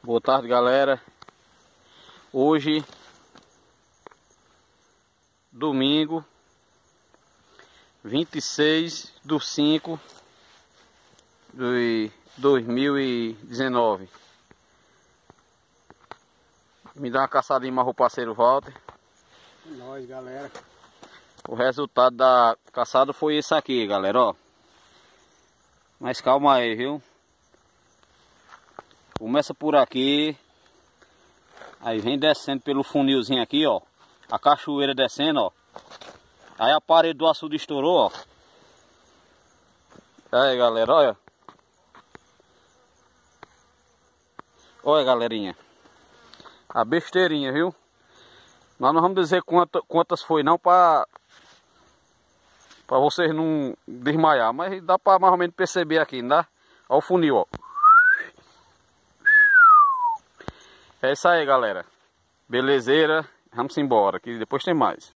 Boa tarde, galera. Hoje, domingo, 26/5/2019. Me dá uma caçadinha, mas o parceiro Walter. É nóis, galera. O resultado da caçada foi esse aqui, galera, ó. Mas calma aí, viu? Começa por aqui. Aí vem descendo pelo funilzinho aqui, ó. A cachoeira descendo, ó. Aí a parede do açude estourou, ó. Aí, galera, olha. Olha, galerinha. A besteirinha, viu? Nós não vamos dizer quantas foi não pra vocês não desmaiar. Mas dá pra mais ou menos perceber aqui, não dá? Olha o funil, ó. É isso aí, galera. Belezeira. Vamos embora, que depois tem mais.